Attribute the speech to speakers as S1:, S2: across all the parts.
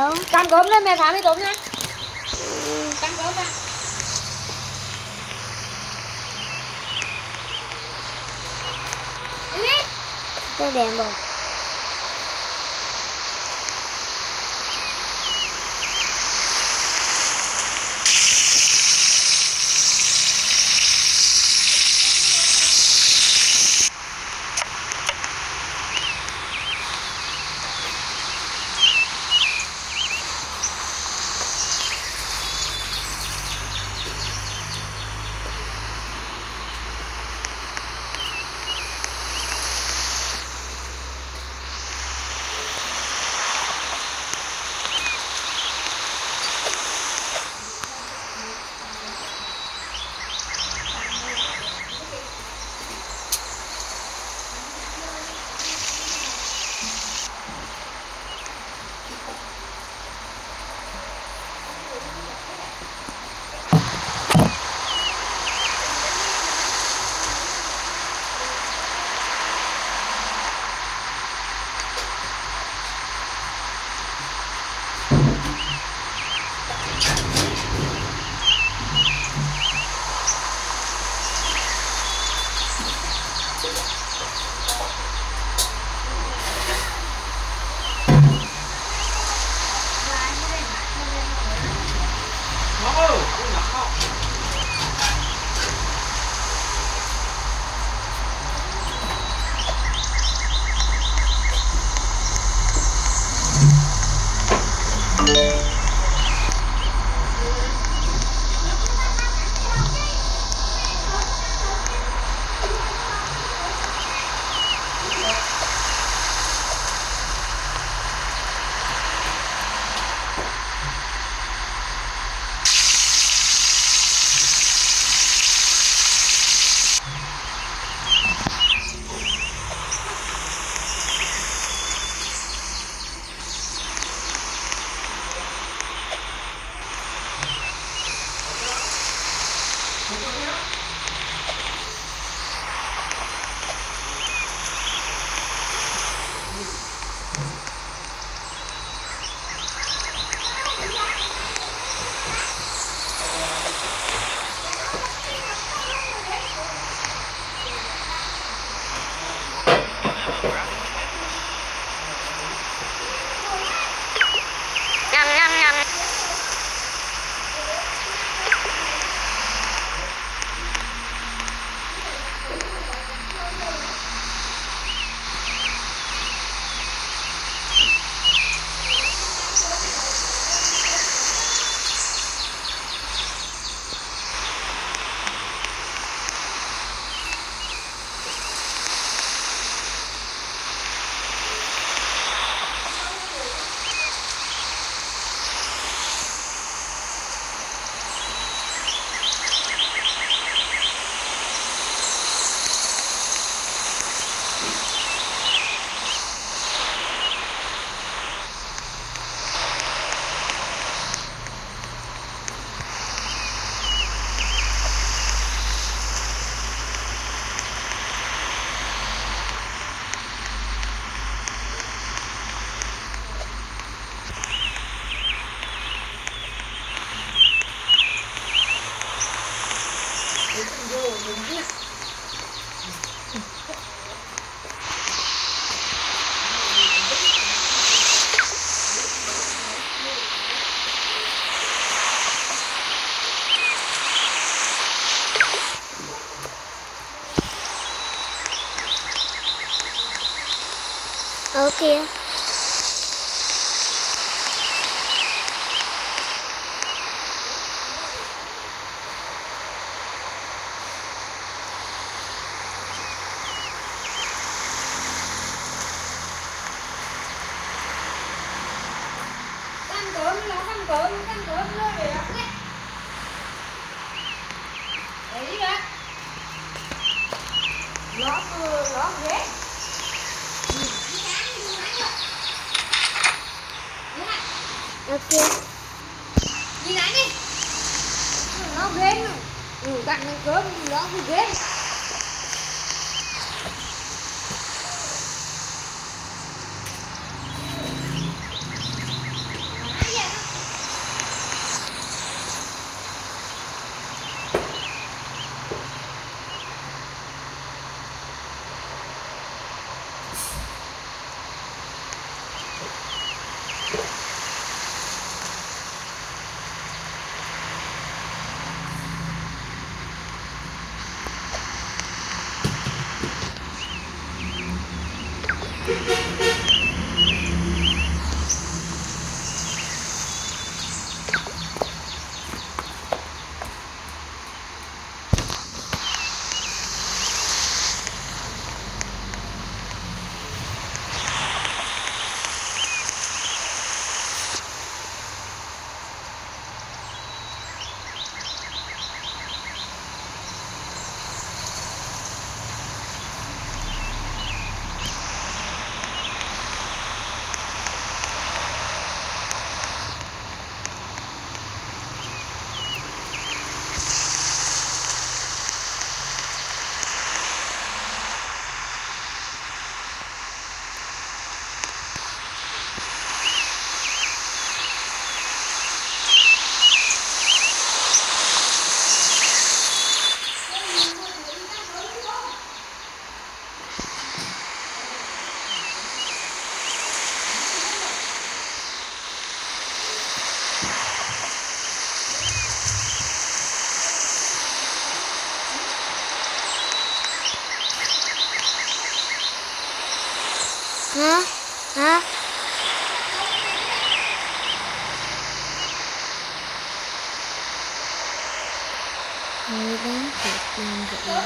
S1: đâu.
S2: Cầm cơm lên mẹ thả mì tôm nha. Cầm cơm ra.
S1: Tôi đèn rồi. Ở kia.
S2: Ăn cơm nữa vậy đó. Đấy á. Lót ghế.
S1: Ok.
S2: Đi lại đi. Lót ghế nữa. Cạnh cơm lót ghế.
S1: Hả? Hả? Người đáng thiệt làm vậy.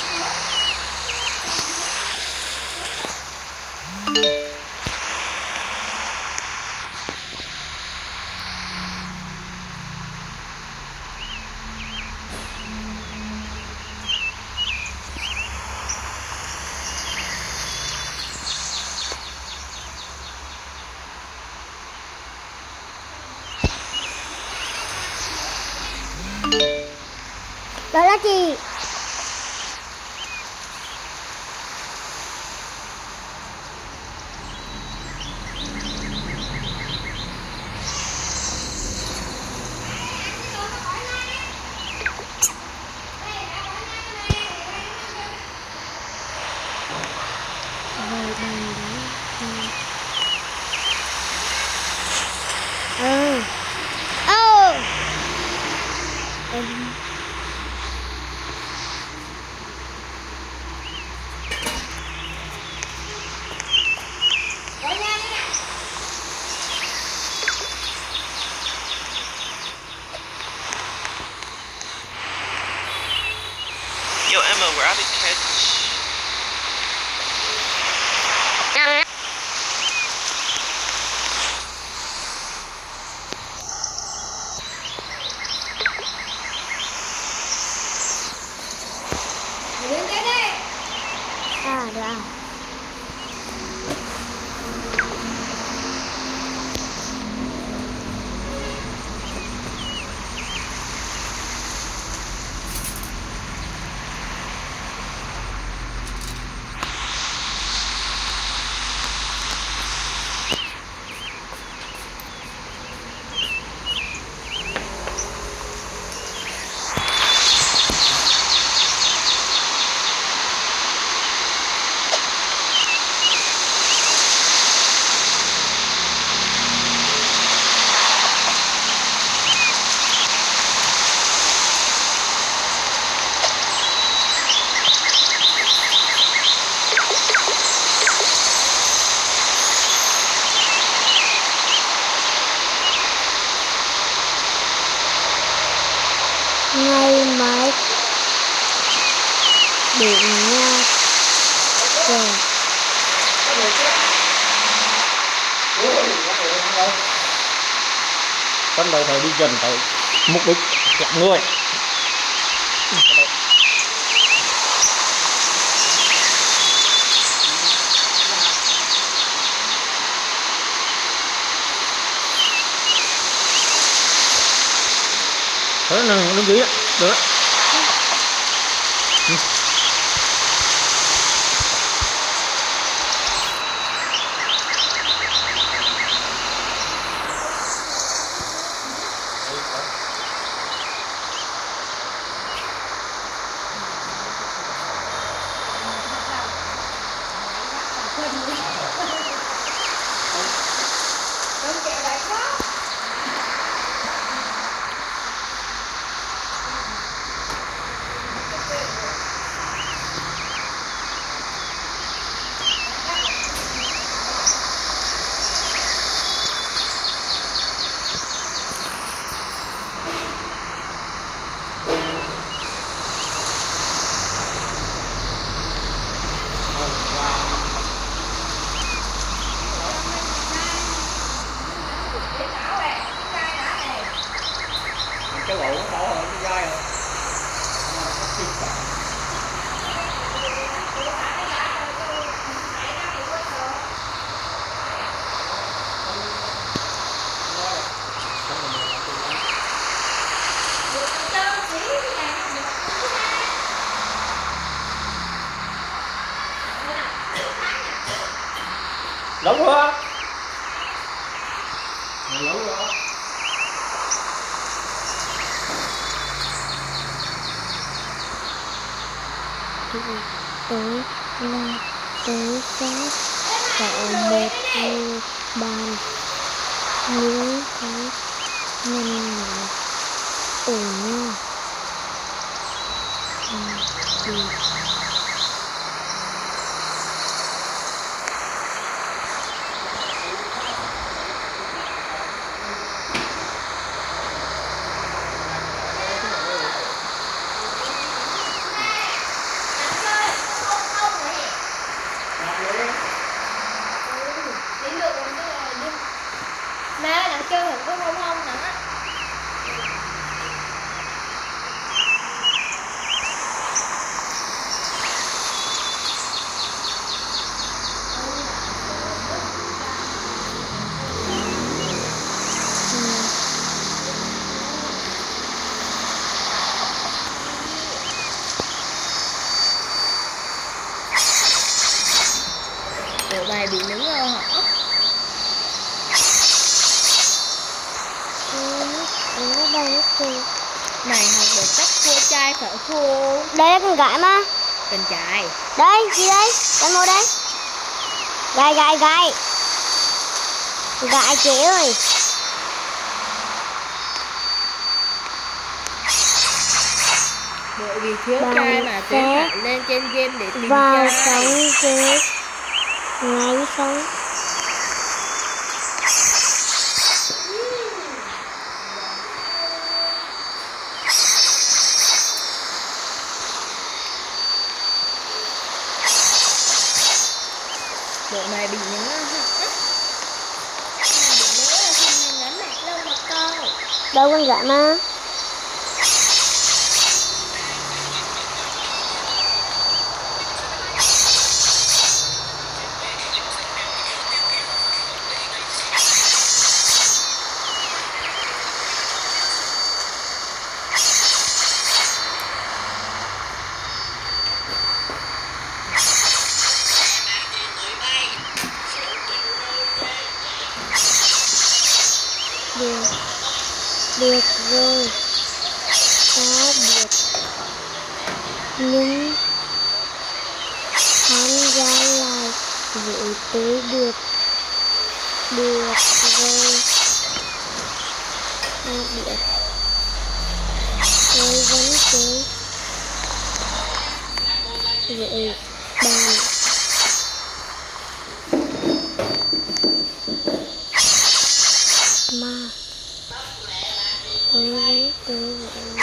S1: Đó là gì? Ừ. Ừ. Em
S3: Yo, Emma, rabbit catch.
S2: Lên đây đây.
S1: được à? Ngày mai đến nhà rồi.
S4: Bắt đầu phải đi gần tới mục đích chạm người. Thế là đứng dưới được đấy.
S2: Đúng kẹo
S4: cái lỗ nó đỏ hơn cái dai rồi. Lỗ quá. Lỗ quá.
S1: Tới là tới cái cậu một người bàn những cái nhân này ở nhau thì
S2: Má đang chơi hình có không không nè. Bộ bài bị nướng hả?
S1: nó đang nó kêu
S2: Mày học được cách cua trai phải không?
S1: đây là con gái mà
S2: Cần trai.
S1: đây gì đây con ngồi đây gái gái gái gái chị ơi
S2: Bởi vì thiếu
S1: Bạn
S2: trai mà tuyến
S1: sẽ
S2: bạn lên trên game để tìm
S1: vào
S2: trai.
S1: sống chết ngay sống
S2: Bộ này bị nhớ hả? Bị nhớ là khi mình ngắm mặt lâu mà con.
S1: đâu con gái mà được được rồi ta được nhưng tham gia lại với tôi được được rồi ta biết tôi vẫn chơi với bạn mà tôi vẫn chơi với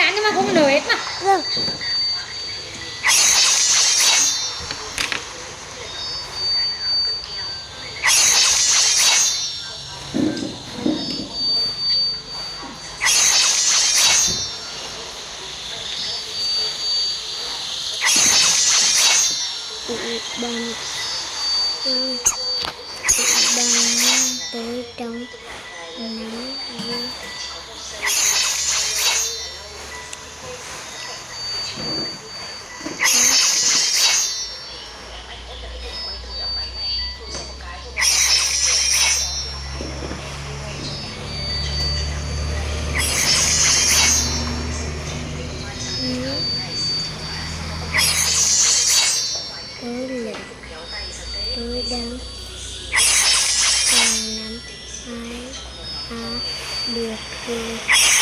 S2: ăn nhưng mà không nở hết mà.
S1: Vâng. Bằng tới trong nắng tôi đang còn nắm ai được rồi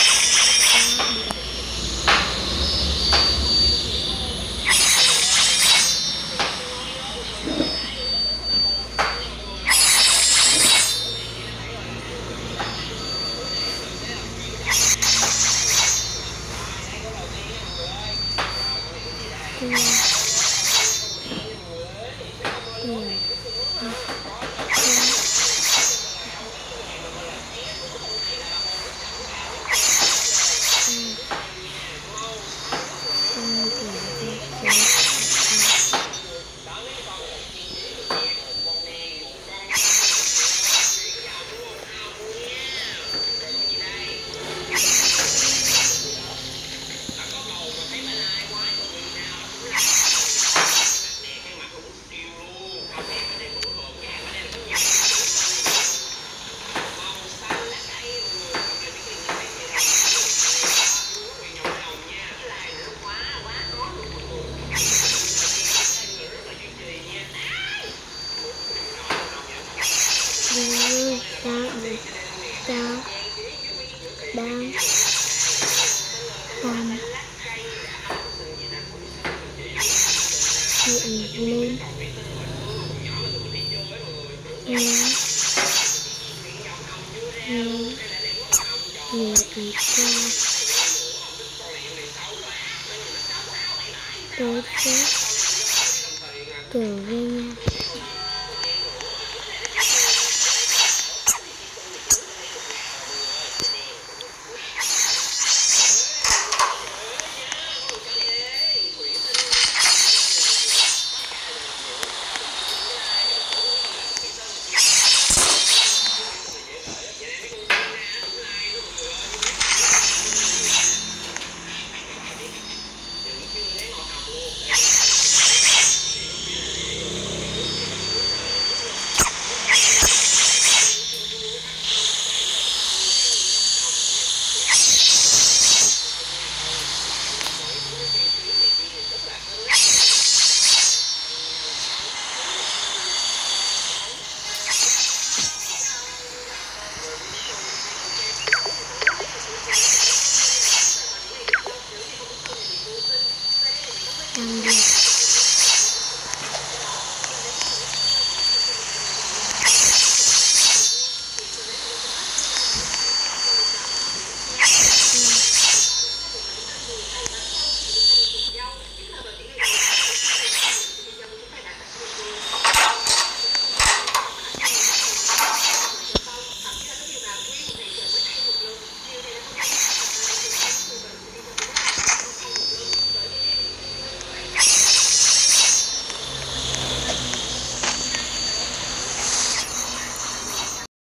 S1: đang còn hiện lên người cha tôi chết trở về nhà.